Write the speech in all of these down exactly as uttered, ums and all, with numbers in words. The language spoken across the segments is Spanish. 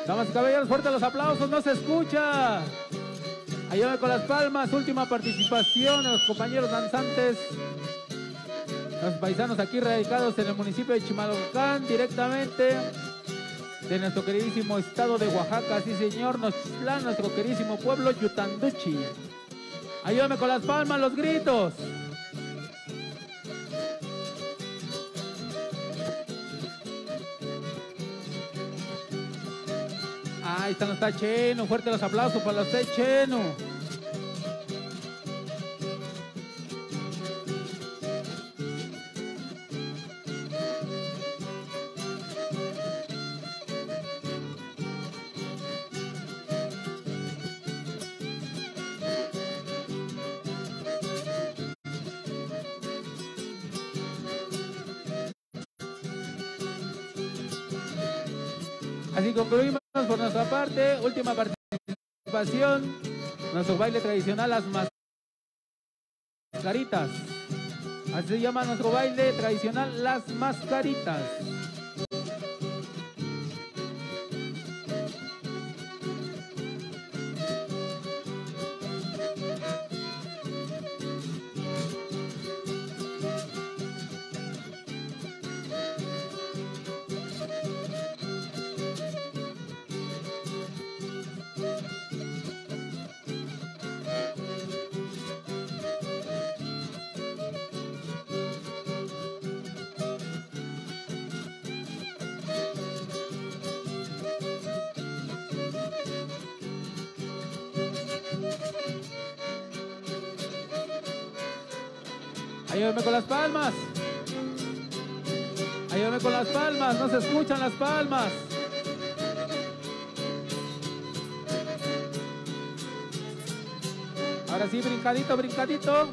Damas y caballeros, fuerte los aplausos, no se escucha. Ayúdame con las palmas, última participación de los compañeros danzantes. Los paisanos aquí radicados en el municipio de Chimalhuacán, directamente de nuestro queridísimo estado de Oaxaca, sí señor, Nochixtlán, nuestro queridísimo pueblo Yutanduchi. Ayúdame con las palmas, los gritos. Ahí están los Tacheno, fuerte los aplausos para los Tacheno. Así concluimos por nuestra parte, última participación, nuestro baile tradicional, las mascaritas. Así se llama nuestro baile tradicional, las mascaritas. Ayúdame con las palmas. Ayúdame con las palmas. No se escuchan las palmas. Ahora sí, brincadito, brincadito.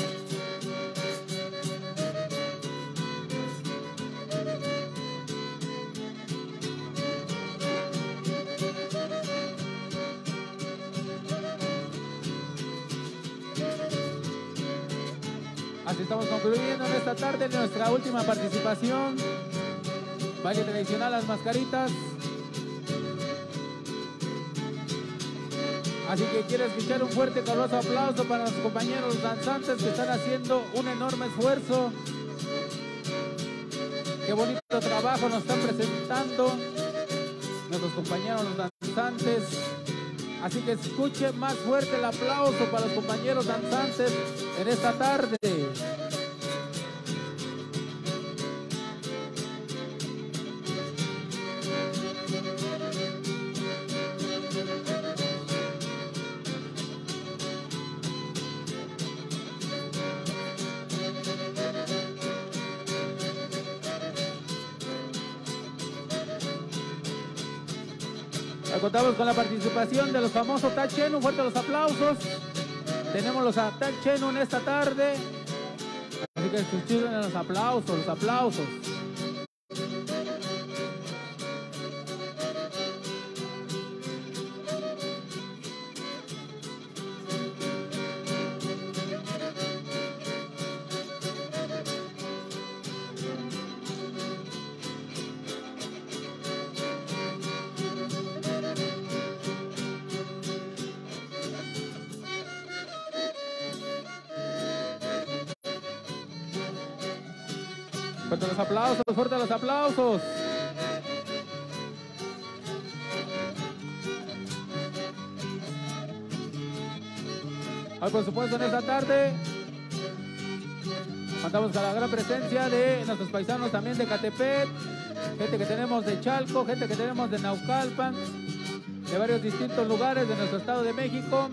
Así estamos concluyendo en esta tarde nuestra última participación. Baile tradicional, las mascaritas. Así que quiero escuchar un fuerte caluroso aplauso para los compañeros danzantes que están haciendo un enorme esfuerzo. Qué bonito trabajo nos están presentando nuestros compañeros danzantes. Así que escuche más fuerte el aplauso para los compañeros danzantes en esta tarde. Contamos con la participación de los famosos Tacheno, fuerte los aplausos. Tenemos los Tacheno en esta tarde. Así que escuchen los aplausos, los aplausos. Fuerte los aplausos, fuerte los aplausos. Hoy, por supuesto, en esta tarde contamos con la gran presencia de nuestros paisanos también de Catepec, gente que tenemos de Chalco, gente que tenemos de Naucalpan, de varios distintos lugares de nuestro estado de México.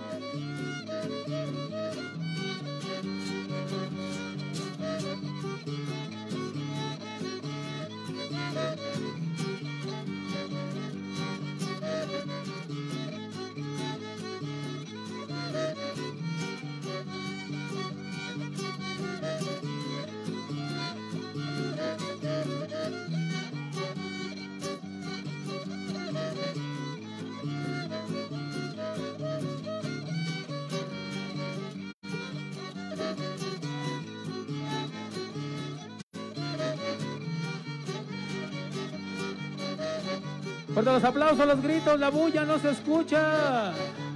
Fuerte los aplausos, los gritos, la bulla no se escucha.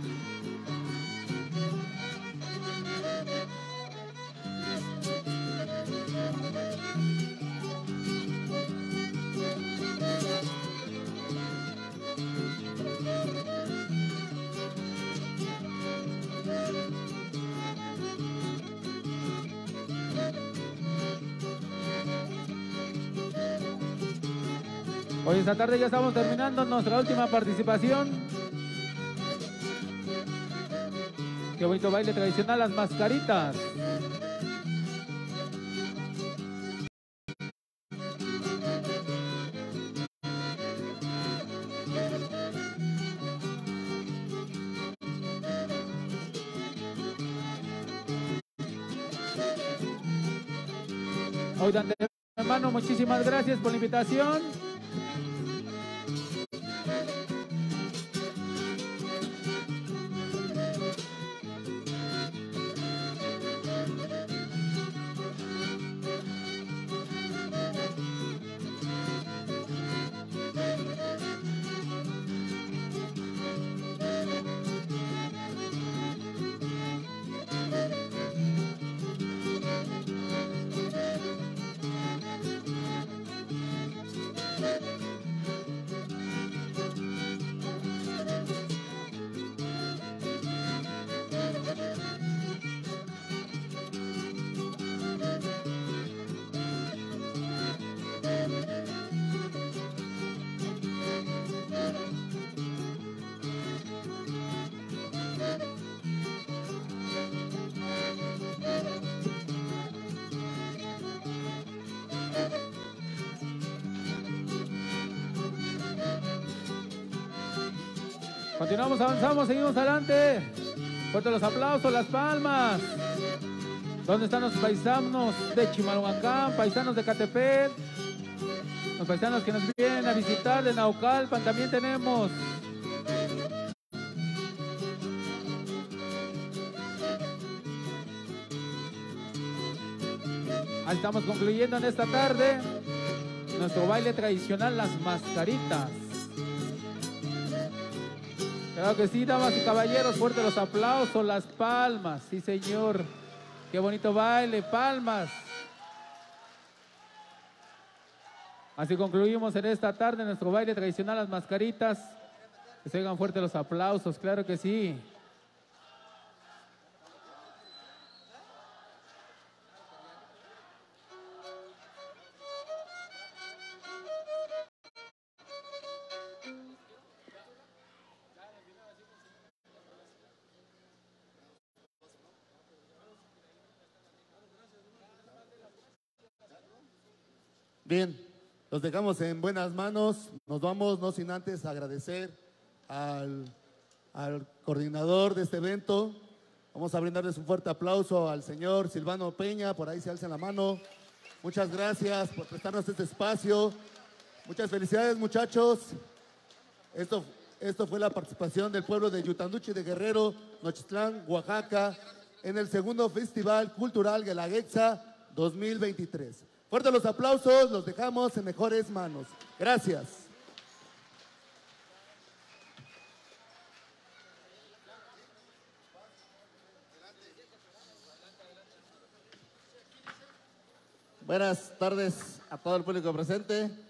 Hoy esta tarde ya estamos terminando nuestra última participación. Qué bonito baile tradicional, las mascaritas. Hoy, Dante, hermano, muchísimas gracias por la invitación. Continuamos, avanzamos, seguimos adelante. Fuerte los aplausos, las palmas. ¿Dónde están los paisanos de Chimalhuacán, paisanos de Catepec? Los paisanos que nos vienen a visitar de Naucalpan también tenemos. Ahí estamos concluyendo en esta tarde nuestro baile tradicional, las mascaritas. Claro que sí, damas y caballeros, fuerte los aplausos, las palmas, sí señor, qué bonito baile, palmas. Así concluimos en esta tarde nuestro baile tradicional, las mascaritas. Que se oigan fuerte los aplausos, claro que sí. Bien, los dejamos en buenas manos. Nos vamos, no sin antes agradecer al, al coordinador de este evento. Vamos a brindarles un fuerte aplauso al señor Silvano Peña, por ahí se alza la mano. Muchas gracias por prestarnos este espacio. Muchas felicidades, muchachos. Esto, esto fue la participación del pueblo de Yutanduchi de Guerrero, Nochitlán, Oaxaca, en el segundo Festival Cultural Guelaguetza dos mil veintitrés. Fuertes los aplausos, los dejamos en mejores manos. Gracias. Buenas tardes a todo el público presente.